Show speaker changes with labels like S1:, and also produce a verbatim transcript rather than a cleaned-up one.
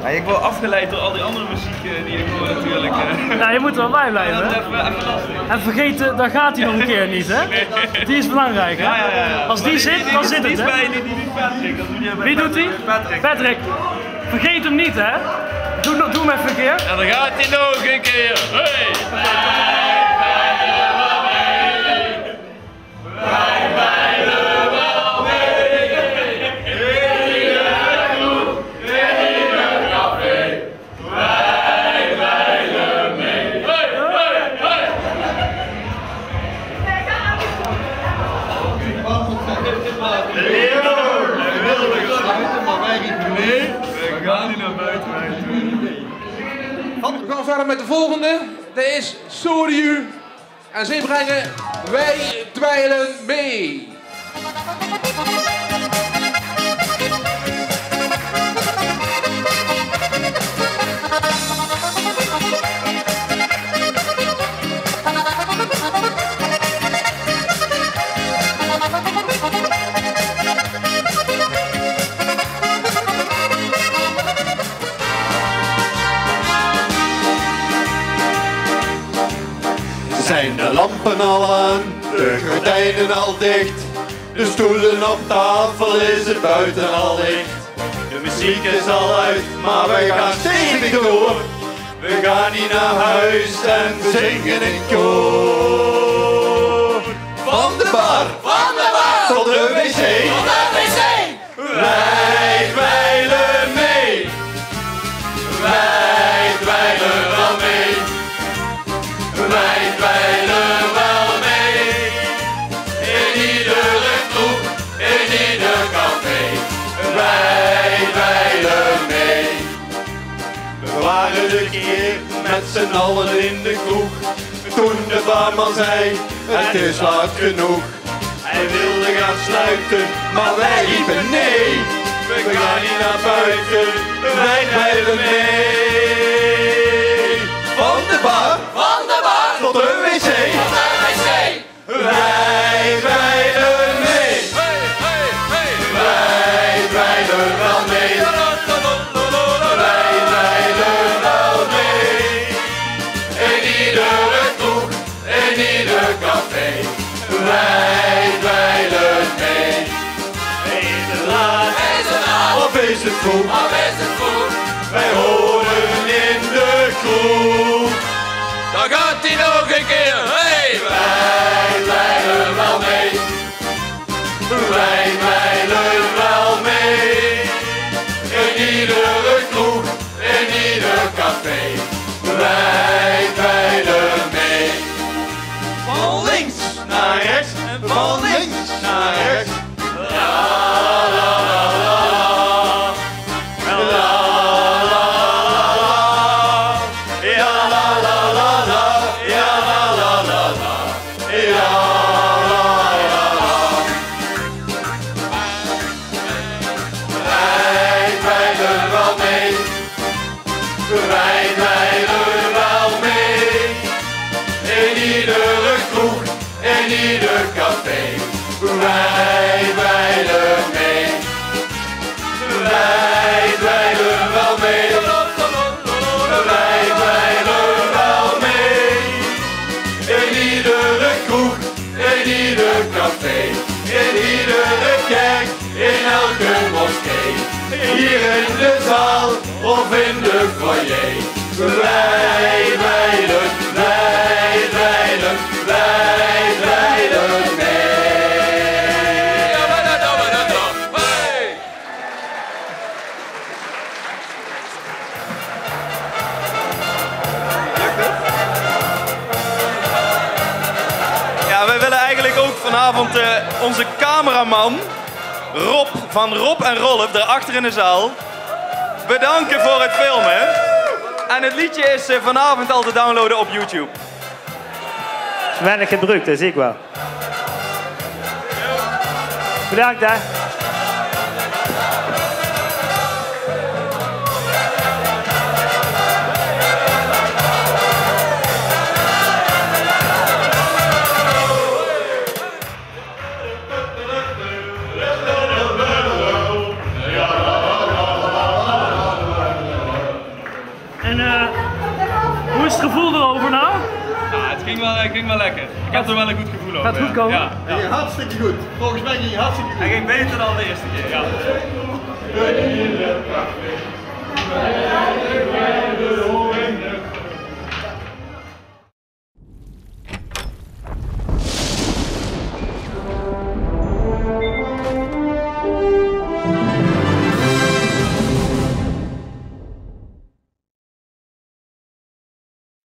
S1: Ja, ik word afgeleid door al die andere muziek uh, die ik hoor natuurlijk. Uh.
S2: Ja, je moet er wel bij blijven.
S1: Ja, dat is even, even lastig.
S2: En vergeet, dat gaat hij nog een keer niet, hè? Die is belangrijk, hè?
S1: Ja, ja, ja.
S2: Als die, die zit, die, dan
S1: die,
S2: zit
S1: die
S2: het, hè?
S1: Bij, die, die doet Patrick. Dat doet hij bij
S2: Wie doet hij?
S1: Patrick.
S2: Patrick. Vergeet hem niet, hè? Doe, doe hem even een keer.
S1: En dan gaat hij nog een keer. Hey!
S3: We gaan verder met de volgende. Dat is Soriu. En ze brengen Wij Dweilen Mee.
S4: Zijn de lampen al aan, de gordijnen al dicht, de stoelen op tafel is het buiten al licht. De muziek is al uit, maar wij gaan stevig door. We gaan niet naar huis en we zingen in koor. Van de bar, van de bar, tot de wc, tot de wc. Wij dweilen mee, wij dweilen wel mee. Wij dweilen wel mee, in iedere kroeg, in ieder café. Wij dweilen mee. We waren de keer met z'n allen in de kroeg, toen de barman zei, het is laat genoeg. Hij wilde gaan sluiten, maar wij riepen nee. We gaan niet naar buiten, wij dweilen mee. Van de bar, van de bar, tot de wc, tot de wc. Wij dweilen mee, hey, hey, hey. Wij dweilen wel mee, wij dweilen wel mee. In iedere kroeg, in ieder café, wij dweilen mee. Is het laat, is het laat, of is het vroeg, of is het vroeg? Wij horen in de kroeg. Dan gaat hij nog een keer, hey! Wij dweilen wel mee, wij dweilen wel mee. In iedere kroeg, in ieder café, wij dweilen mee. Van links naar rechts, en van links naar rechts. La la la la la, la la la, ja la la la la, ja la la la la, ja la la la. Wij dweilen wel mee, wij dweilen wel mee. In iedere kroeg, in ieder café, wij dweilen mee. Wij dweilen wel mee, wij dweilen wel mee. In iedere kroeg, in ieder café, in iedere kerk, in elke moskee. Hier in de zaal of in de foyer. Wij dweilen, wij dweilen, wij dweilen mee.
S1: Ja, wij willen eigenlijk ook vanavond uh, onze cameraman Rob van Rob en Rolf, daarachter in de zaal, bedanken voor het filmen. En het liedje is uh, vanavond al te downloaden op YouTube.
S2: Is weinig gebruikt, dat zie ik wel. Bedankt, hè. het gevoel erover nou?
S5: Ja, het ging wel, het ging wel lekker. Ik had er wel een goed gevoel over.
S2: Gaat het goed komen?
S5: Ja.
S4: Ja. Ging hartstikke goed. Volgens mij ging je hartstikke goed.
S5: Hij ging beter dan de eerste keer. Ja.